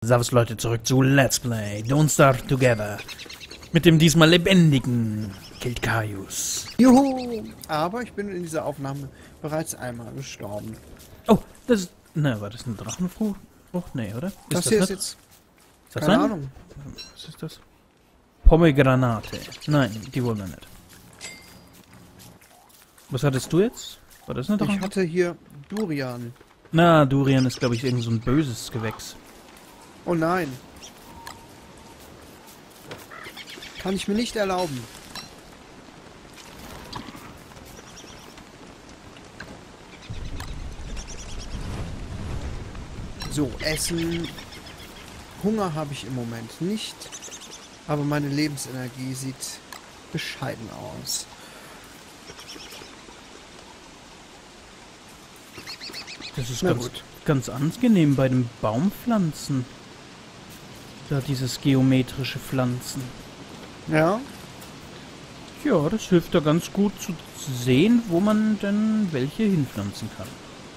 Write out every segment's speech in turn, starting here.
Servus Leute, zurück zu Let's Play Don't Starve Together. Mit dem diesmal lebendigen Kiltkaius. Juhu! Aber ich bin in dieser Aufnahme bereits einmal gestorben. Oh, das ist... Ne, war das eine Drachenfrucht? Nee, oder? Das hier ist jetzt... Ist das keine ein? Ahnung. Was ist das? Pomegranate. Nein, die wollen wir nicht. Was hattest du jetzt? War das eine Ich Drachen? hatte hier Durian. Na, Durian ist, glaube ich, irgend so ein böses Gewächs. Oh nein. Kann ich mir nicht erlauben. So, Essen. Hunger habe ich im Moment nicht. Aber meine Lebensenergie sieht bescheiden aus. Das ist Na ganz, gut. ganz angenehm bei den Baumpflanzen. Da dieses geometrische Pflanzen. Ja? Ja, das hilft da ganz gut zu sehen, wo man denn welche hinpflanzen kann.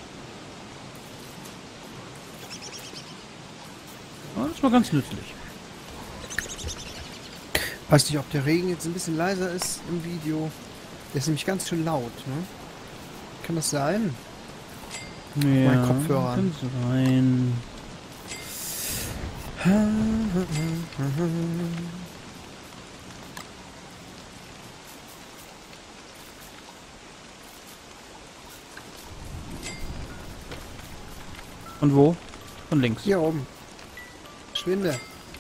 Ja, das war ganz nützlich. Weiß nicht, ob der Regen jetzt ein bisschen leiser ist im Video. Der ist nämlich ganz schön laut, ne? Kann das sein? Ja, Mein Kopfhörer an. kann sein. Und wo? Von links. Hier oben. Schwinde.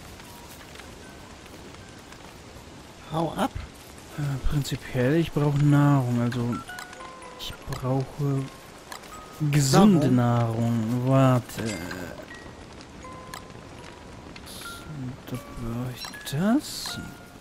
Hau ab. Prinzipiell, ich brauche Nahrung, also ich brauche gesunde Nahrung. Warte. Da brauche ich das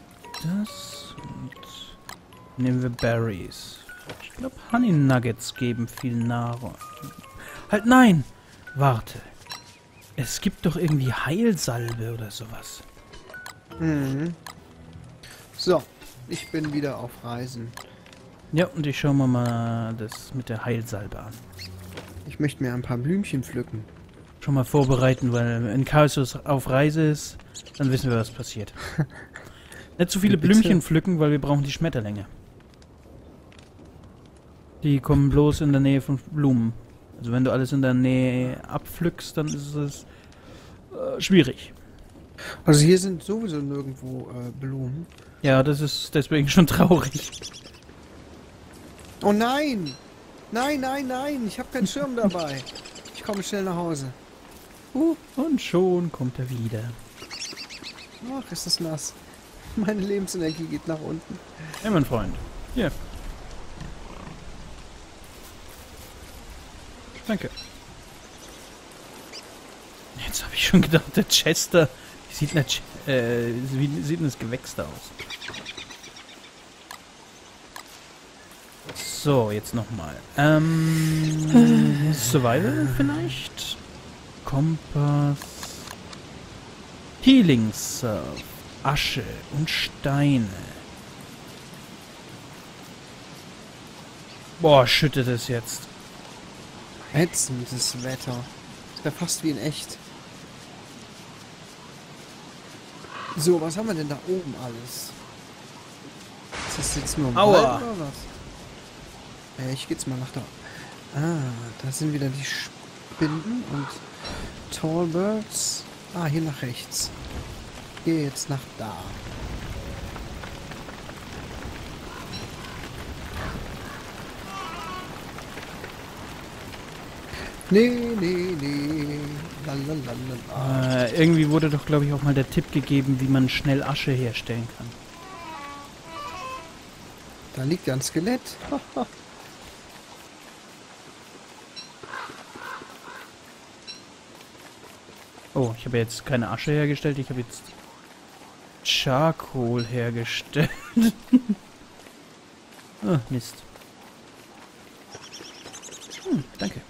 und nehmen wir Berries. Ich glaube, Honey Nuggets geben viel Nahrung. Halt, nein! Warte. Es gibt doch irgendwie Heilsalbe oder sowas. Mhm. So, ich bin wieder auf Reisen. Ja, und ich schaue mir mal das mit der Heilsalbe an. Ich möchte mir ein paar Blümchen pflücken. Schon mal vorbereiten, weil wenn Chaos auf Reise ist, dann wissen wir, was passiert. Nicht zu viele Bitte? Blümchen pflücken, weil wir brauchen die Schmetterlinge. Die kommen bloß in der Nähe von Blumen. Also wenn du alles in der Nähe abpflückst, dann ist es schwierig. Also hier sind sowieso nirgendwo Blumen. Ja, das ist deswegen schon traurig. Oh nein! Nein, nein, nein! Ich habe keinen Schirm dabei. Ich komme schnell nach Hause. Und schon kommt er wieder. Ach, ist das nass. Meine Lebensenergie geht nach unten. Ja, mein Freund. Hier. Danke. Jetzt habe ich schon gedacht, der Chester sieht nicht, wie sieht denn das Gewächs da aus? So, jetzt nochmal. Survival vielleicht? Kompass. Healing Surf. Asche und Steine. Boah, schüttet es jetzt. Ätzendes Wetter. Ist ja fast wie in echt. So, was haben wir denn da oben alles? Ist das jetzt nur ein Aua. Wald oder was? Ich geh jetzt mal nach da. Ah, da sind wieder die Spinnen und Tallbirds. Ah, hier nach rechts. Gehe jetzt nach da. Nee. Lalalala. Irgendwie wurde doch, glaube ich, auch mal der Tipp gegeben, wie man schnell Asche herstellen kann. Da liegt ja ein Skelett. Oh, ich habe jetzt keine Asche hergestellt, ich habe jetzt Charcoal hergestellt. Oh, Mist. Danke.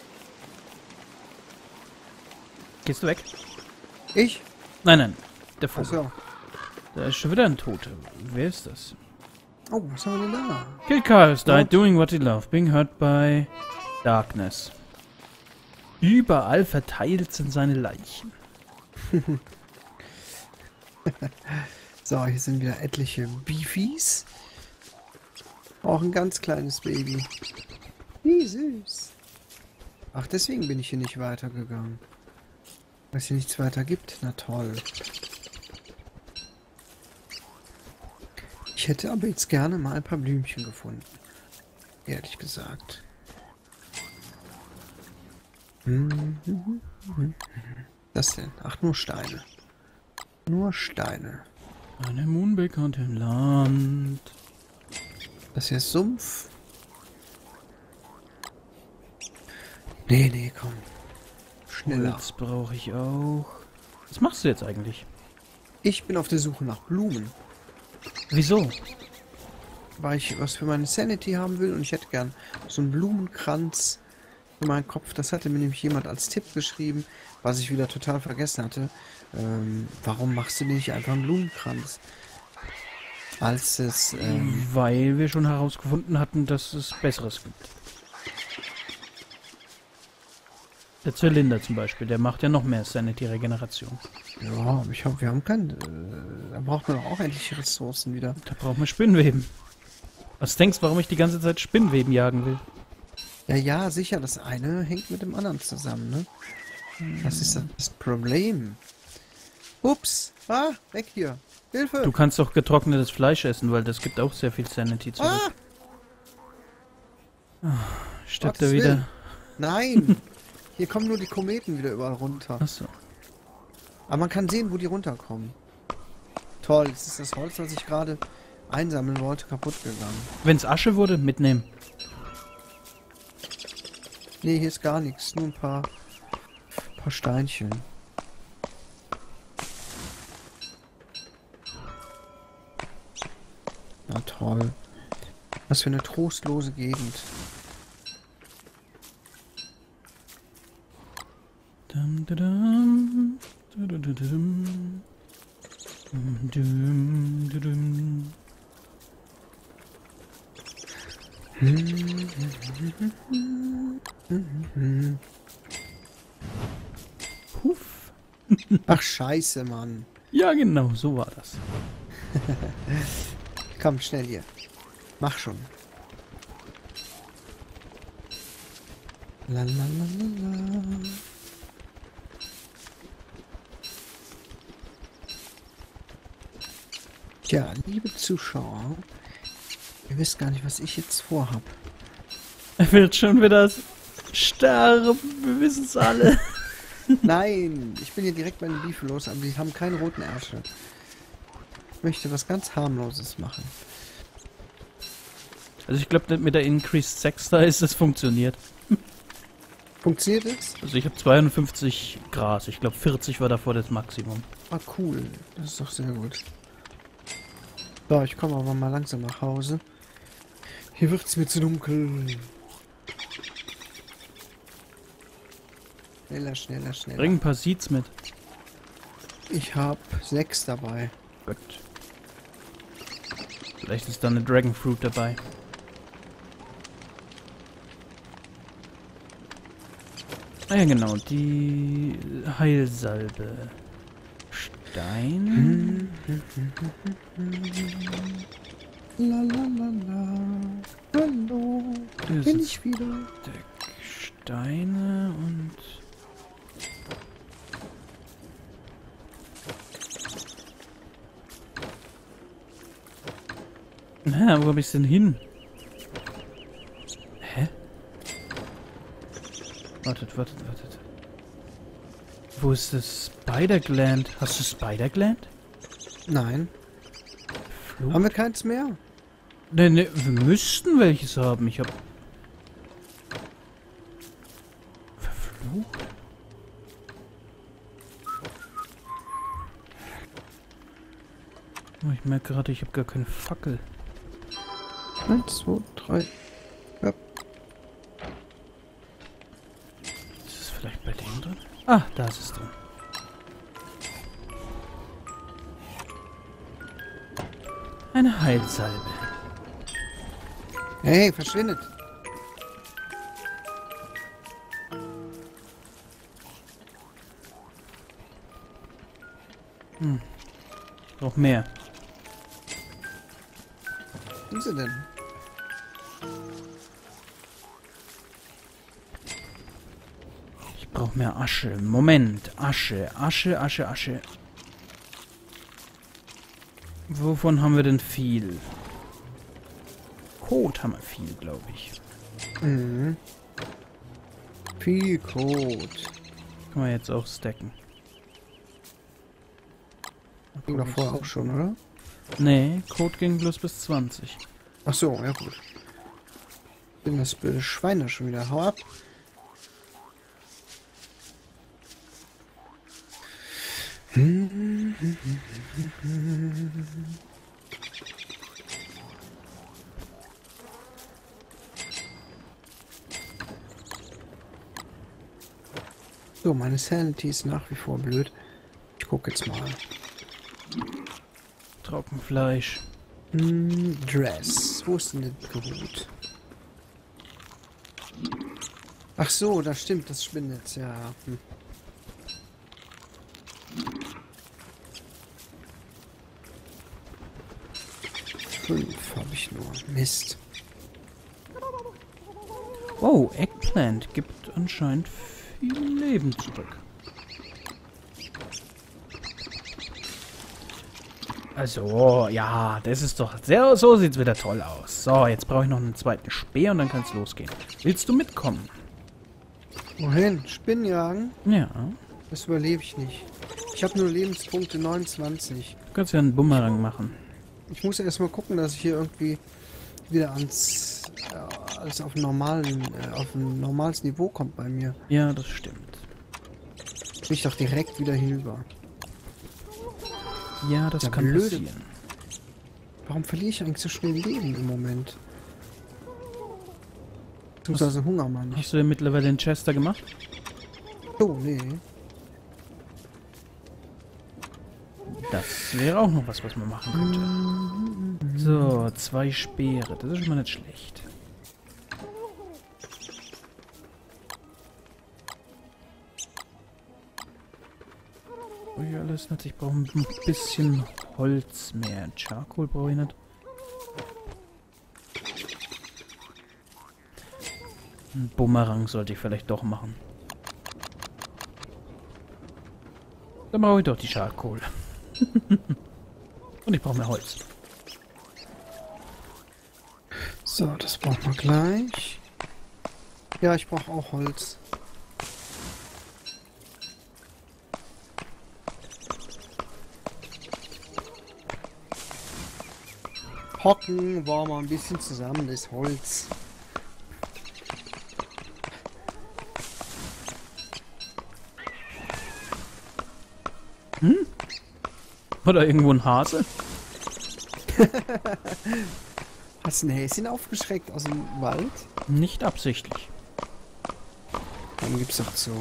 Gehst du weg? Ich? Nein, der Vogel. Achso. Da ist schon wieder ein Toter. Wer ist das? Oh, was haben wir denn da? Kiltkaius died What? doing what he loved, being hurt by darkness. Überall verteilt sind seine Leichen. So, hier sind wieder etliche Beefies. Auch ein ganz kleines Baby. Wie süß. Ach, deswegen bin ich hier nicht weitergegangen. Weil es hier nichts weiter gibt? Na toll. Ich hätte aber jetzt gerne mal ein paar Blümchen gefunden. Ehrlich gesagt. Was denn? Ach, nur Steine. Nur Steine. Einem unbekannten Land. Das hier ist Sumpf. Nee, nee, komm. Schneller. Holz brauche ich auch. Was machst du jetzt eigentlich? Ich bin auf der Suche nach Blumen. Wieso? Weil ich was für meine Sanity haben will und ich hätte gern so einen Blumenkranz für meinen Kopf. Das hatte mir nämlich jemand als Tipp geschrieben, was ich wieder total vergessen hatte. Warum machst du nicht einfach einen Blumenkranz? Als es... Weil wir schon herausgefunden hatten, dass es Besseres gibt. Der Zylinder zum Beispiel, der macht ja noch mehr Sanity-Regeneration. ja, aber wir haben keinen... da braucht man doch auch endlich Ressourcen wieder. Da brauchen wir Spinnweben. Was denkst du, warum ich die ganze Zeit Spinnweben jagen will? Ja, ja, sicher, das eine hängt mit dem anderen zusammen, ne? Das ist das Problem. Ups! Ah, weg hier! Hilfe! Du kannst doch getrocknetes Fleisch essen, weil das gibt auch sehr viel Sanity zurück. Stirbt er Gottes wieder? Willen. Nein! Hier kommen nur die Kometen wieder überall runter. Achso. Aber man kann sehen, wo die runterkommen. Toll, jetzt ist das Holz, was ich gerade einsammeln wollte, kaputt gegangen. Wenn's Asche wurde, mitnehmen. Nee, hier ist gar nichts. Nur ein paar Steinchen. Na toll. Was für eine trostlose Gegend. Dum, dum, dum, dum, dum, dum, dum, dum. Puff. Ach scheiße, Mann. Ja, genau, so war das. Komm, schnell hier. Mach schon. La la la la la. Tja, liebe Zuschauer, ihr wisst gar nicht, was ich jetzt vorhab. Er wird schon wieder sterben, wir wissen es alle. Nein, ich bin hier direkt bei den Beef los, aber die haben keine roten Ärsche. Ich möchte was ganz harmloses machen. Also ich glaube, mit der Increased Sex da ist das funktioniert. Funktioniert es? Also ich habe 52 Gras, ich glaube 40 war davor das Maximum. Ah, cool. Das ist doch sehr gut. So, ich komme aber mal langsam nach Hause. Hier wird's mir zu dunkel. Schneller, schneller, schneller. Bring ein paar Seeds mit. Ich habe 6 dabei. Gut. Vielleicht ist da eine Dragon Fruit dabei. Ah ja genau, die Heilsalbe. Stein. La la la la. Hallo. Das Bin ist ich wieder. Steine und... Na, wo hab ich's denn hin? Hä? Wartet. Wo ist das Spider-Gland? Hast du Spider-Gland? Nein. Fluch? Haben wir keins mehr? Ne, wir müssten welches haben. Ich hab... Verflucht? Oh, ich merke gerade, ich habe gar keine Fackel. 1, 2, 3. Ja. Ist es vielleicht bei dem drin? Ah, da ist es drin. Eine Heilsalbe. Hey, verschwindet. Noch mehr. Wo sind sie denn? Ich brauche mehr Asche. Moment. Asche. Asche, Asche, Asche. Wovon haben wir denn viel? Kot haben wir viel, glaube ich. Mhm. Viel Code. Kann man jetzt auch stacken. Ging doch vorher auch schon, oder? Nee, Code ging bloß bis 20. Ach so, ja gut. Bin das blöde Schwein da schon wieder. Hau ab. So, meine Sanity ist nach wie vor blöd. Ich gucke jetzt mal. Trockenfleisch. Dress. Wo ist denn der Hut? Ach so, das stimmt, das spinnet, ja. 5 habe ich nur. Mist. Oh, Eggplant gibt anscheinend viel Leben zurück. Also, ja, das ist doch sehr, so sieht's wieder toll aus. So, jetzt brauche ich noch einen zweiten Speer und dann kann es losgehen. Willst du mitkommen? Wohin? Spinnjagen? Ja. Das überlebe ich nicht. Ich habe nur Lebenspunkte 29. Du kannst ja einen Bumerang machen. Ich muss erstmal gucken, dass ich hier irgendwie wieder ans alles auf ein normales Niveau kommt bei mir. Ja, das stimmt. Bin ich doch direkt wieder hinüber. Ja, das Ja, kann blöde. passieren. Warum verliere ich eigentlich so schnell Leben im Moment? Beziehungsweise Hunger, Mann. Hast du denn mittlerweile den Chester gemacht? Oh, nee. Das wäre auch noch was man machen könnte. So, 2 Speere. Das ist schon mal nicht schlecht. Oh ja, alles nicht. Ich brauche ein bisschen Holz mehr. Charcoal brauche ich nicht. Ein Bumerang sollte ich vielleicht doch machen. Dann brauche ich doch die Charcoal. Und ich brauche mehr Holz. So, das brauchen wir gleich. Ja, ich brauche auch Holz. Hocken, war mal ein bisschen zusammen, das Holz. Oder irgendwo ein Hase? Hast du ein Häschen aufgeschreckt aus dem Wald? Nicht absichtlich. Dann gibt's doch so.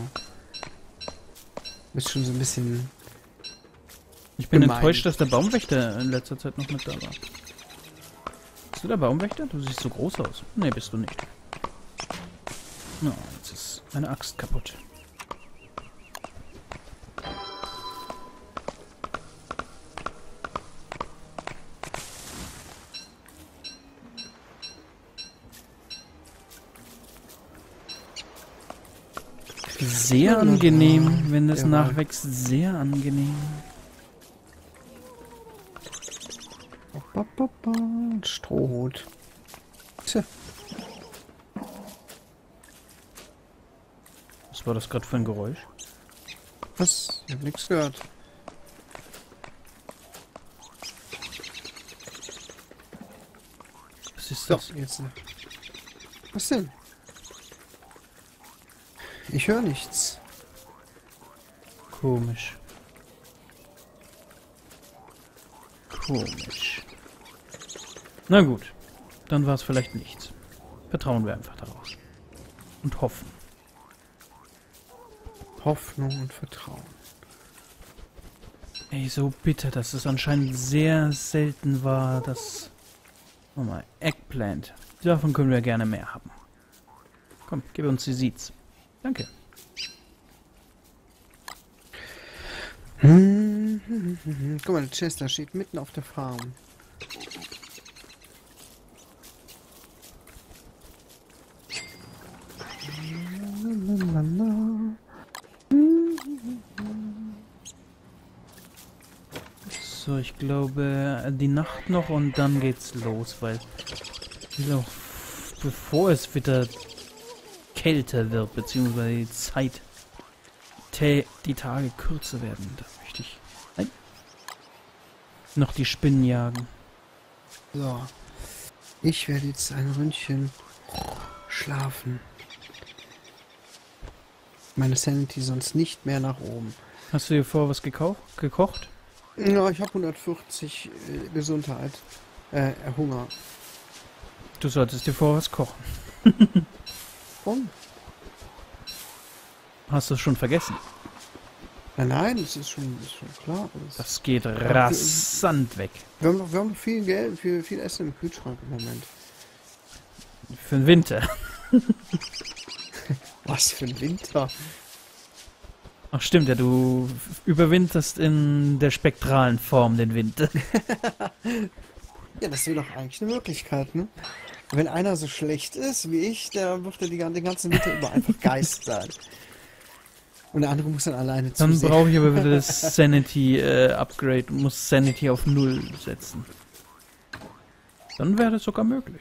Bist schon so ein bisschen. Ich bin Gemein. enttäuscht, dass der Baumwächter in letzter Zeit noch mit da war. Bist du der Baumwächter? Du siehst so groß aus. Nee, bist du nicht. Na, jetzt ist meine Axt kaputt. Sehr angenehm, wenn es nachwächst. Sehr angenehm. Strohhut. Tja. Was war das gerade für ein Geräusch? Was? Ich hab nichts gehört. Was ist So, das? jetzt. Was denn? Ich höre nichts. Komisch. Komisch. Na gut, dann war es vielleicht nichts. Vertrauen wir einfach darauf. Und hoffen. Hoffnung und Vertrauen. Ey, so bitter, dass es anscheinend sehr selten war, dass... Oh mal, Eggplant. Davon können wir gerne mehr haben. Komm, gib uns die Seeds. Danke. Guck mal, der Chester steht mitten auf der Farm. So, ich glaube, die Nacht noch und dann geht's los, weil noch bevor es wieder kälter wird, beziehungsweise die Zeit, die Tage kürzer werden, da möchte ich noch die Spinnen jagen. So. Ich werde jetzt ein Ründchen schlafen. Meine Sanity sonst nicht mehr nach oben. Hast du dir vorher was gekocht? Ja, ich habe 140 Gesundheit. Hunger. Du solltest dir vorher was kochen. Warum? Hast du es schon vergessen? Nein, das ist schon klar. Das geht rasant weg. Wir haben noch viel Geld, viel Essen im Kühlschrank im Moment. Für den Winter. Was für ein Winter? Ach stimmt ja, du überwinterst in der spektralen Form den Winter. Ja, das wäre doch eigentlich eine Möglichkeit, ne? Wenn einer so schlecht ist wie ich, der wird ja den ganzen Winter über einfach Geist sein. Und der andere muss dann alleine zusehen. Dann brauche ich aber wieder das Sanity-Upgrade und muss Sanity auf 0 setzen. Dann wäre das sogar möglich.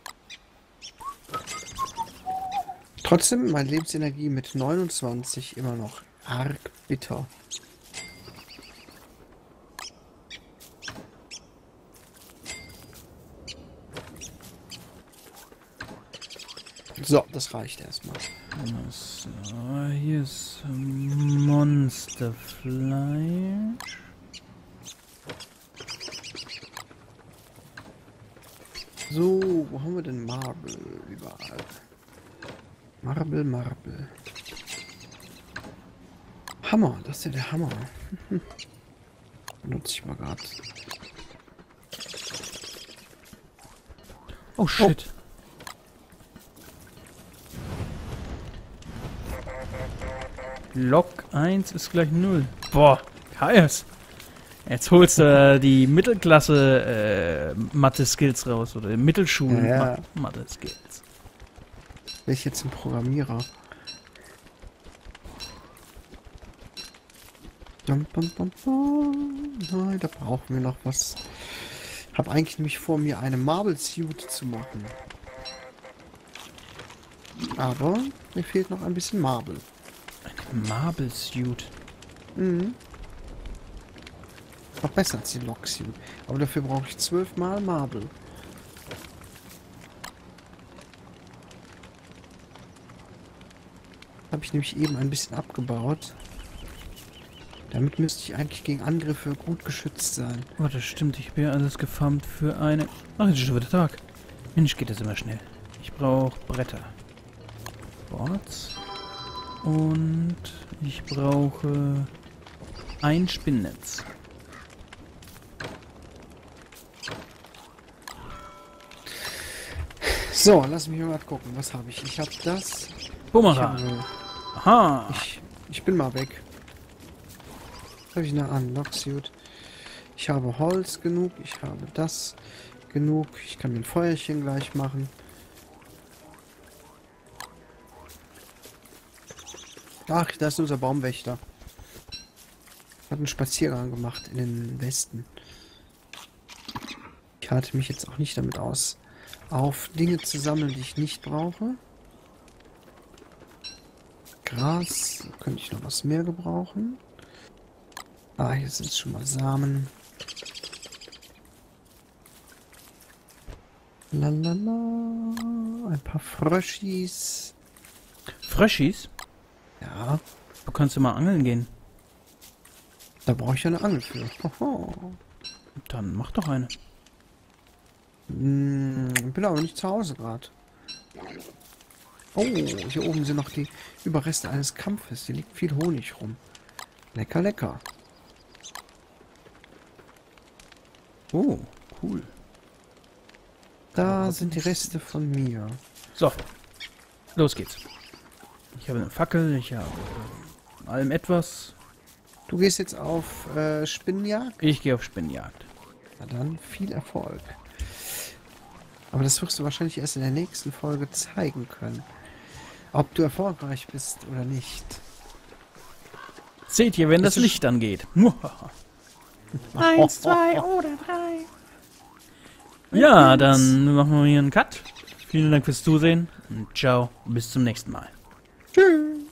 Trotzdem meine Lebensenergie mit 29 immer noch arg bitter. So, das reicht erstmal. So, hier ist Monsterfleisch. So, wo haben wir denn Marble überall? Marble. Hammer, das ist ja der Hammer. Benutze ich mal gerade. Oh shit. Log 1 ist gleich 0. Boah, Chaos. Jetzt holst du die Mittelklasse Mathe-Skills raus. Oder Mittelschulen Ja. Mathe-Skills. Bin ich jetzt ein Programmierer? Nein, da brauchen wir noch was. Hab eigentlich nämlich vor, mir eine Marble Suit zu machen. Aber mir fehlt noch ein bisschen Marble. Marble Suit. Mhm. Noch besser als die Log Suit. Aber dafür brauche ich 12 mal Marble. Habe ich nämlich eben ein bisschen abgebaut. Damit müsste ich eigentlich gegen Angriffe gut geschützt sein. Oh, das stimmt. Ich bin alles gefarmt für eine... Ach, jetzt ist schon wieder Tag. Mensch, geht das immer schnell. Ich brauche Bretter. Boards. Und ich brauche ein Spinnnetz. So, lass mich mal gucken. Was habe ich? Ich habe das. Bumerang. Aha. Ich bin mal weg. Was habe ich noch an? Locksuit. Ich habe Holz genug. Ich habe das genug. Ich kann mir ein Feuerchen gleich machen. Ach, da ist unser Baumwächter. Hat einen Spaziergang gemacht in den Westen. Ich halte mich jetzt auch nicht damit aus, auf Dinge zu sammeln, die ich nicht brauche. Gras, könnte ich noch was mehr gebrauchen. Ah, hier sind schon mal Samen. Lalala, ein paar Fröschis. Fröschis? Ja, Du kannst immer angeln gehen. da brauche ich ja eine Angel für. Hoho. Dann mach doch eine. Bin aber nicht zu Hause gerade. Oh, hier oben sind noch die Überreste eines Kampfes. Hier liegt viel Honig rum. Lecker, lecker. Oh, cool. Da sind die Reste von mir. So, los geht's. Ich habe eine Fackel, ich habe allem etwas. Du gehst jetzt auf Spinnenjagd? Ich gehe auf Spinnjagd. Na dann, viel Erfolg. Aber das wirst du wahrscheinlich erst in der nächsten Folge zeigen können. Ob du erfolgreich bist oder nicht. Seht ihr, wenn das Licht angeht. 1, 2 oder 3. Ja, dann machen wir hier einen Cut. Vielen Dank fürs Zusehen und ciao, bis zum nächsten Mal. Tschüss.